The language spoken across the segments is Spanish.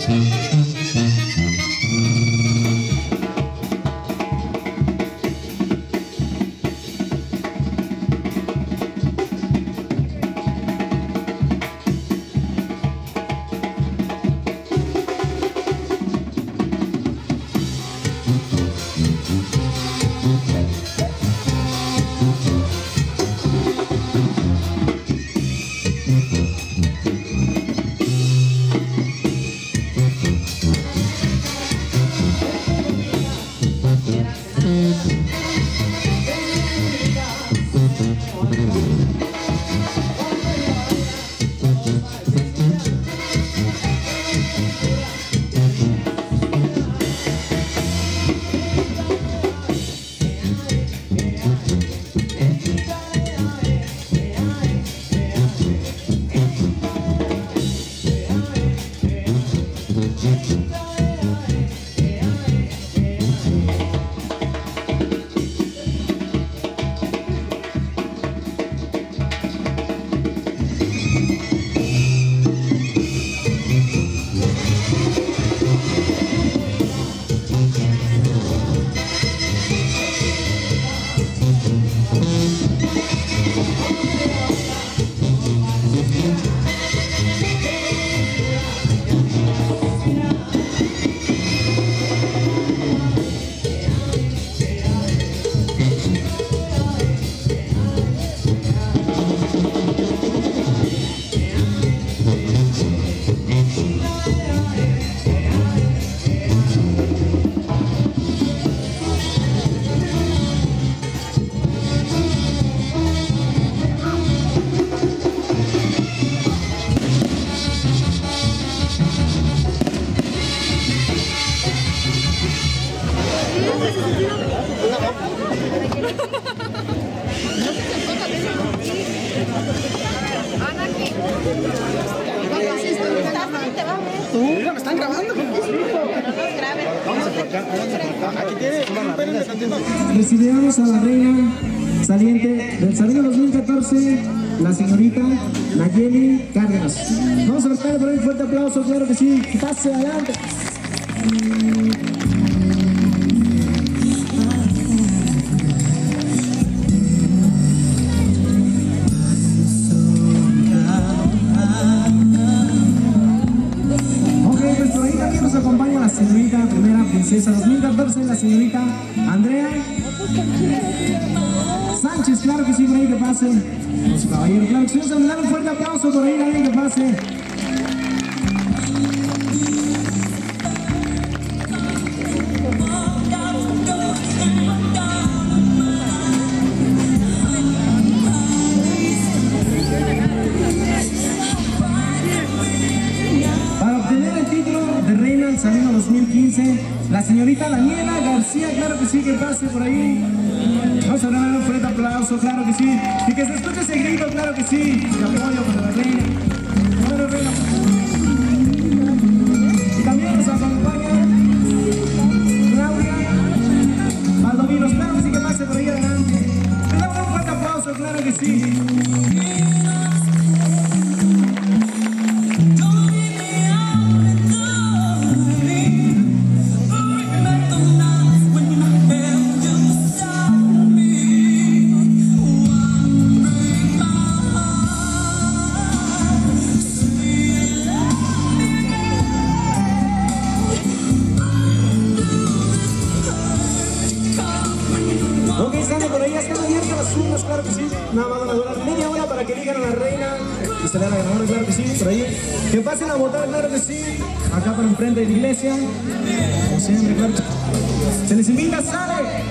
Mira, me están grabando. Aquí tiene. Recibimos a la reina saliente del Salino 2014, la señorita Nayeli Cárdenas. Vamos a buscar por ahí un fuerte aplauso, claro que sí. Pase adelante. Nos acompaña la señorita primera princesa 2014, la señorita Andrea Sánchez, claro que sí, por ahí que pase. Los caballeros, claro que sí, vamos a dar un fuerte aplauso por ahí, alguien que pase. Salino 2015, la señorita Daniela García, claro que sí, que pase por ahí. Vamos a dar un fuerte aplauso, claro que sí. Y que se escuche ese grito, claro que sí. De apoyo para la reina. Bueno, reina. Y también nos acompaña Claudia Valdominos, claro que sí, que pase por ahí adelante. Le damos un fuerte aplauso, claro que sí. Claro que sí, nada más van a durar media hora para que digan a la reina y se le la ganadora, claro que sí, por ahí. Que pasen a votar, claro que sí, acá por enfrente de la iglesia, como siempre, claro. Se les invita, sale.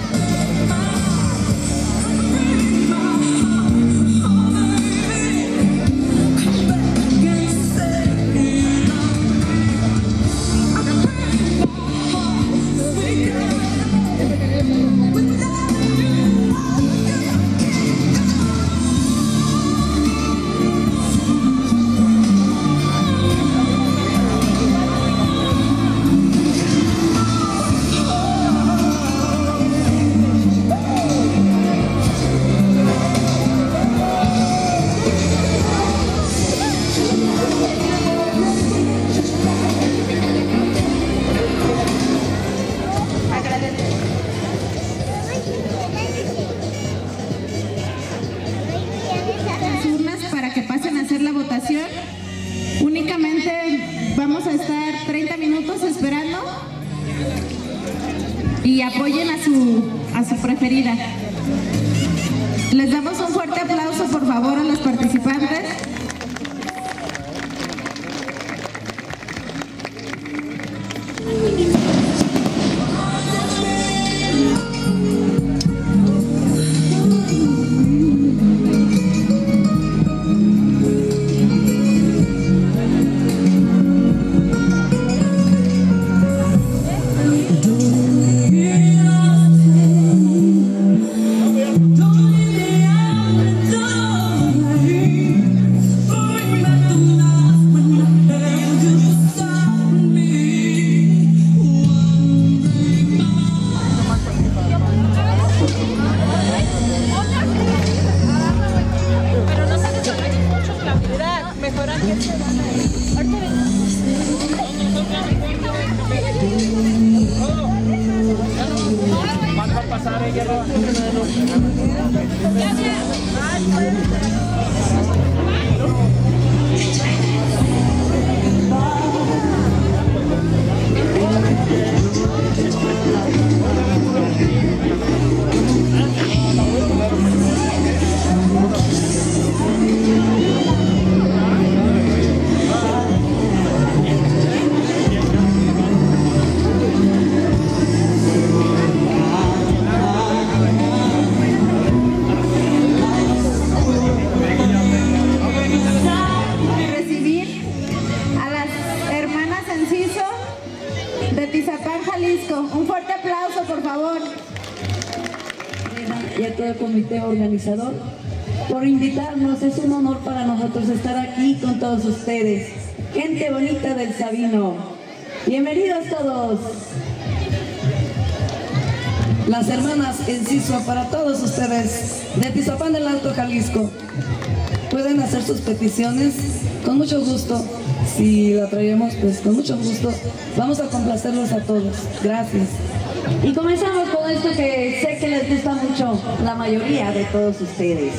y apoyen a su preferida. Les damos un fuerte aplauso, por favor, a los participantes. Un fuerte aplauso, por favor. Y a todo el comité organizador por invitarnos. Es un honor para nosotros estar aquí con todos ustedes. Gente bonita del Sabino. Bienvenidos todos. Las hermanas Enciso, para todos ustedes de Tizapán del Alto Jalisco. Pueden hacer sus peticiones con mucho gusto. Si la traemos, pues con mucho gusto. Vamos a complacerlos a todos. Gracias. Y comenzamos con esto que sé que les gusta mucho la mayoría de todos ustedes.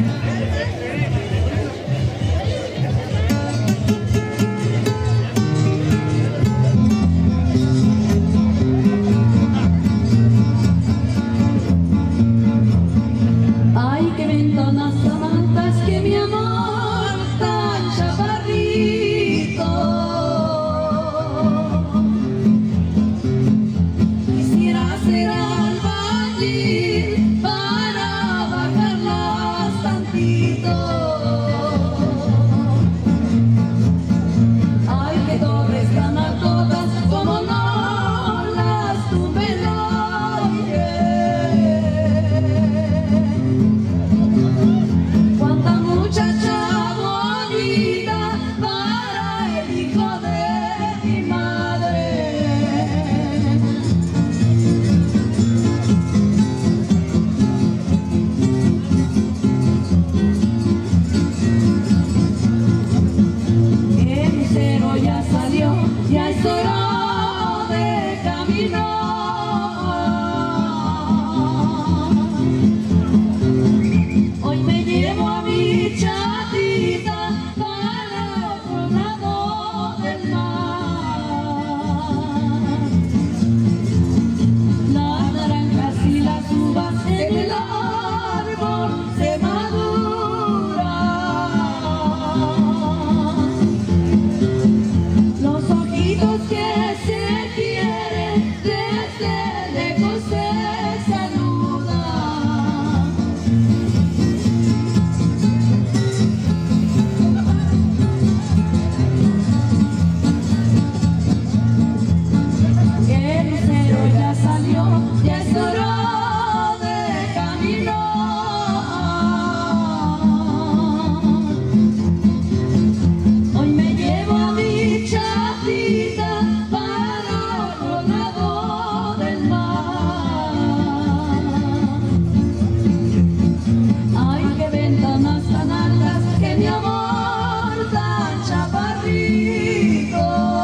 Ay, qué ventanas tan altas, que mi amor tan chaparrito. Quisiera ser albañil para bajarlas tantito. Ay, qué torres tan altotas, como no las tuve el aire. Cuánta muchacha bonita para el hijo de mi madre. El lucero ya salió, ya es hora de caminar. Hoy me llevo a mi chatita para otro lado del mar. Las naranjas y las uvas en el árbol se maduran. Los ojitos que se quieren desde lejos se saludan. El lucero ya salió, ya es hora de caminar. Hoy me llevo a mi chatita para otro lado del mar. Ay, qué ventanas tan altas, que mi amor tan chaparrito.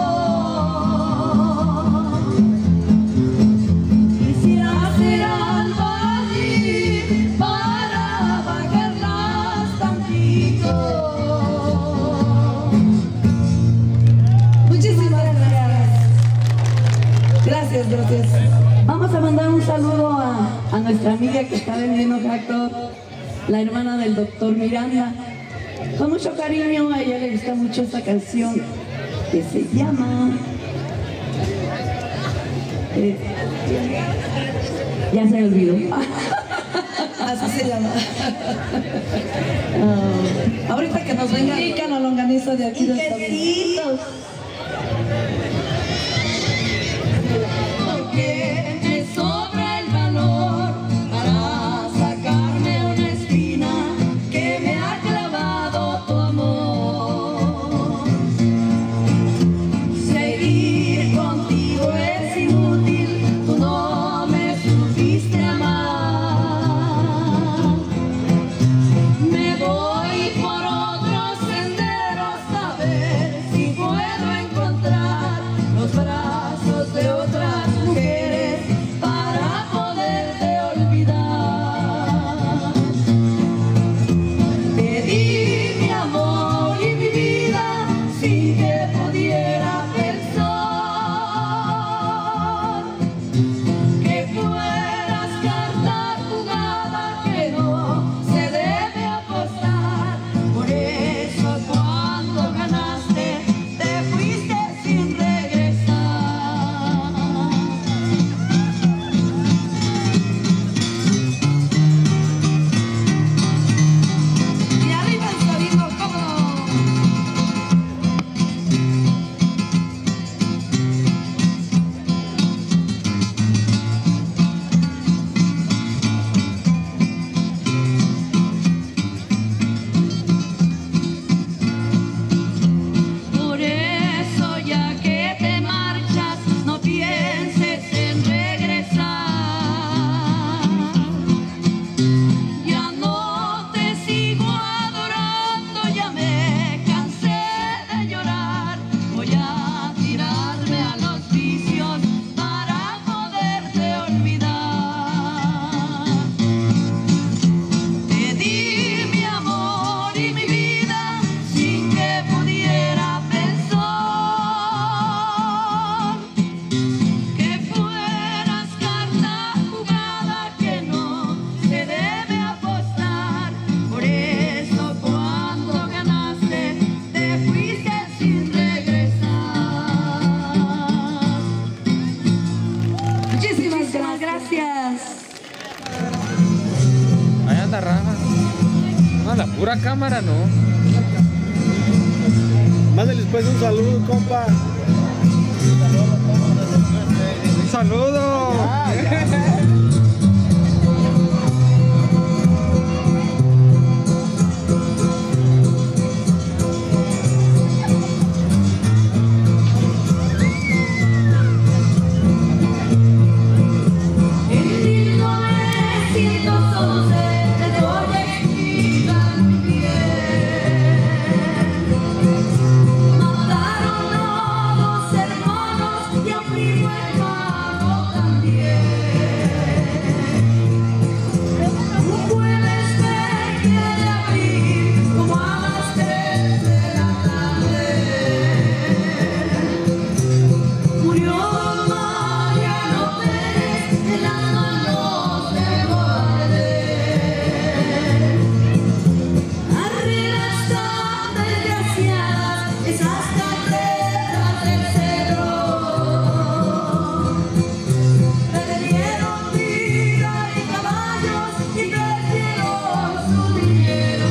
Quisiera ser albañil para bajarlas tantito. Muchísimas gracias. Gracias. Vamos a mandar un saludo a nuestra amiga que está vendiendo hot dog, la hermana del doctor Miranda. Con mucho cariño, a ella le gusta mucho esta canción que se llama... ya se me olvidó. Así se llama. Ahorita que nos venga la longaniza de aquí del camino. Porque me sobra el valor para sacarme una espina que me ha clavado tu amor. Seguir contigo es inútil, tú no me supiste amar. Me voy por otros senderos a ver si puedo encontrar los brazos de otras mujeres para poderte olvidar. Te di mi amor y mi vida sin que pudiera pensar que fueras carta jugada que no se debe apostar. Por eso cuando ganaste te fuiste sin regresar. Y arriba el sonido, ¿cómo no? Por eso ya que te marchas, no pienses en regresar. Ya no te sigo adorando, ya me cansé de llorar. Voy a tirarme a los vicios para poderte olvidar. Te di mi amor y mi vida sin que pudiera pensar que fueras carta jugada que no se debe apostar. Por eso cuando ganaste te fuiste sin regresar. Muchísimas gracias. Ahí anda Rafa. No, la pura cámara no. Mándeles pues un saludo, compa. Un saludo. En 1911 te voy a explicar muy bien. Mataron a 2 hermanos y a un primo hermano también. Un jueves 20 de abril, como a las 3 de la tarde, murió Mariano Pérez en las manos de Morales. Arriba están desgraciadas esas carreras del cerro. Perdieron vida y caballos y perdieron su dinero.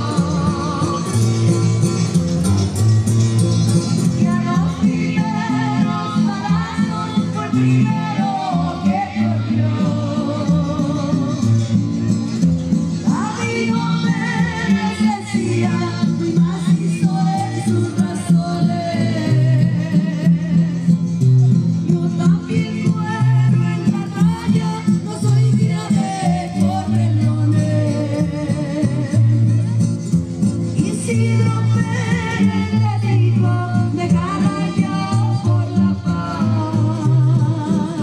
Y a los primeros balazos fue el primero que perdió. Amigo Pérez decía, mi más quiso en sus razones. Yo también muero en la raya, no soy hija de correlones. Isidro Pérez le dijo, déjala ya por la paz.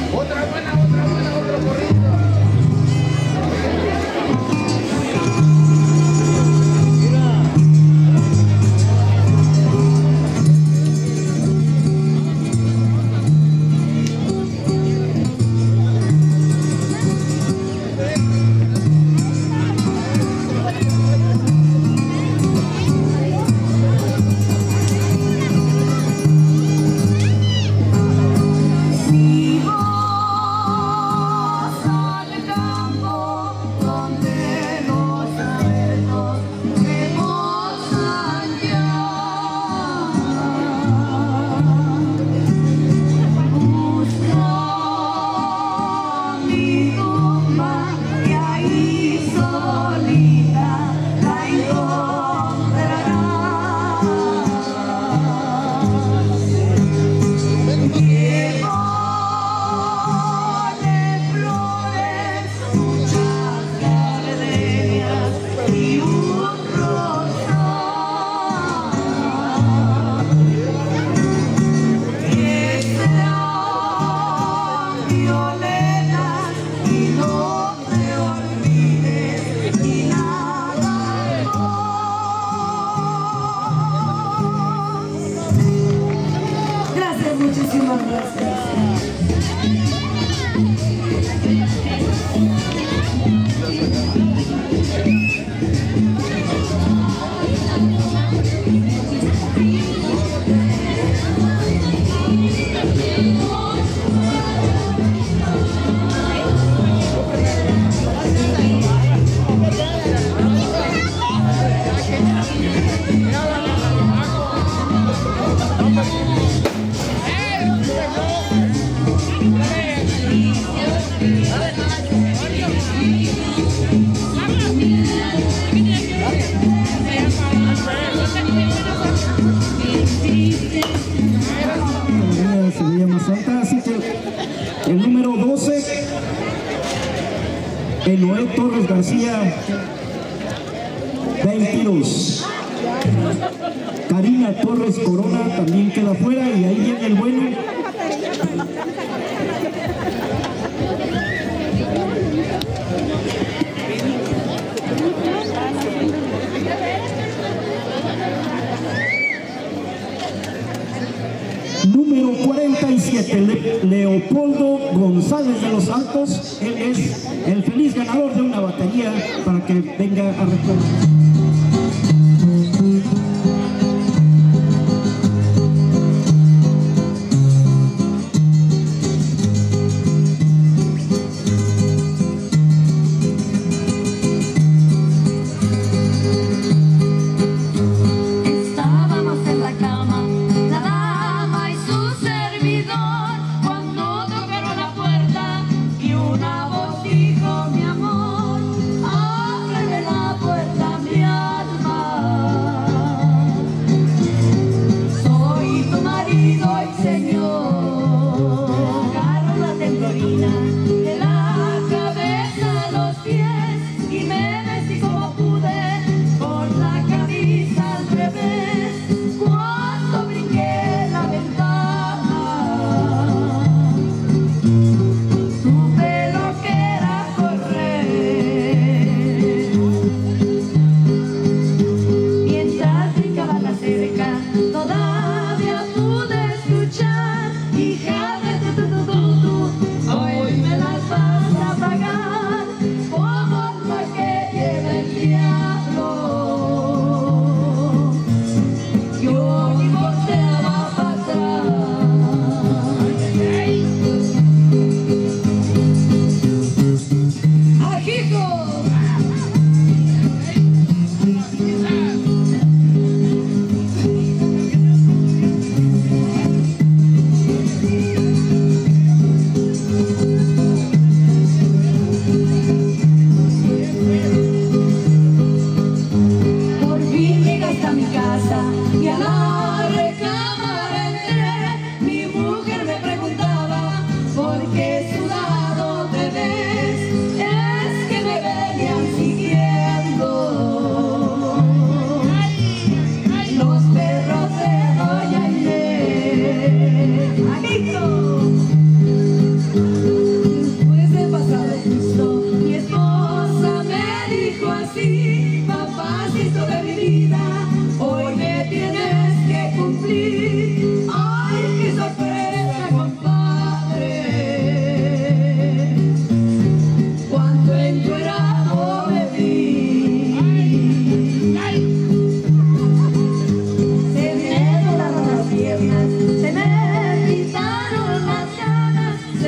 Muchísimas gracias. El número 12, Noé Torres García, 22. Karina Torres Corona también queda fuera y ahí viene el bueno. Número 47, Leopoldo González de los Santos. Él es el feliz ganador de una batería para que venga a recordar. Una voz dijo: mi amor, ábreme la puerta, mi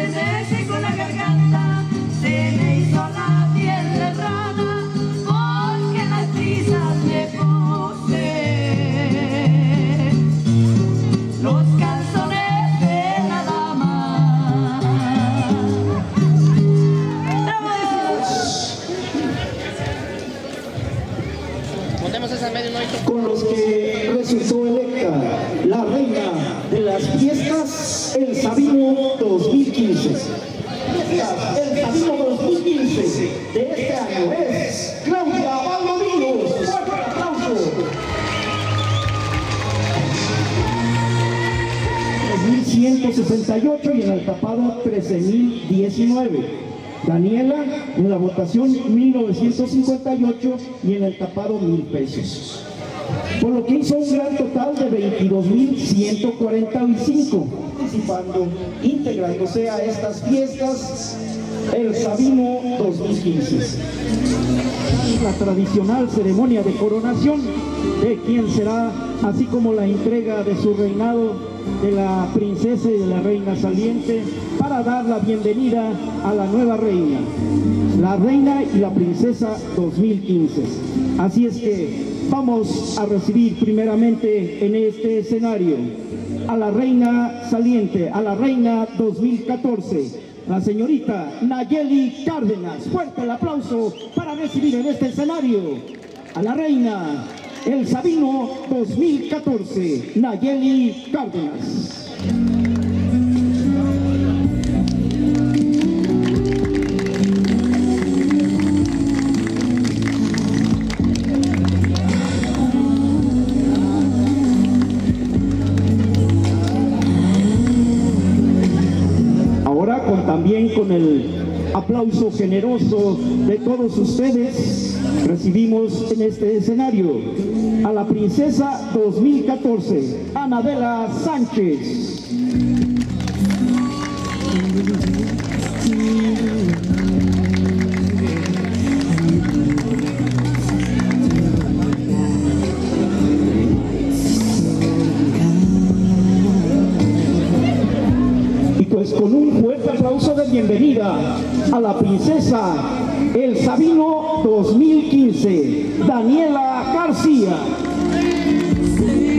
se me secó la garganta, se me hizo la piel de rana, porque las prisas me puse los calzones de la dama. Ponemos esa medio noche. Con los que resultó electa la reina de las fiestas El Sabino 2015. El Sabino 2015 de este año es Claudia Valdovinos. ¡Fuerte aplauso! 3.168 y en el tapado 13.019. Daniela en la votación 1.958 y en el tapado 1,000 pesos. Por lo que hizo un gran total de 22.145 participando, integrándose a estas fiestas El Sabino 2015. La tradicional ceremonia de coronación de quien será, así como la entrega de su reinado de la princesa y de la reina saliente, para dar la bienvenida a la nueva reina, la reina y la princesa 2015. Así es que vamos a recibir primeramente en este escenario a la reina saliente, a la reina 2014, la señorita Nayeli Cárdenas. Fuerte el aplauso para recibir en este escenario a la reina El Sabino 2014, Nayeli Cárdenas. Ahora también con el aplauso generoso de todos ustedes, recibimos en este escenario a la princesa 2014, Anabela Sánchez. Y pues con un fuerte aplauso de bienvenida a la princesa El Sabino 2015, Daniela García.